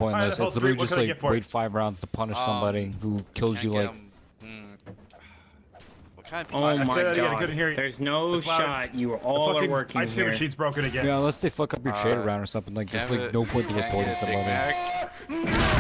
pointless. Right, It's literally what just can I like get for it? wait 5 rounds to punish somebody who kills you like. What kind of Oh I my said that again, I god. couldn't hear you. There's no It's louder. shot. You all are working ice cream here. machine's broken again. Yeah, unless they fuck up your shade around or something. Like, there's like no point to reporting somebody.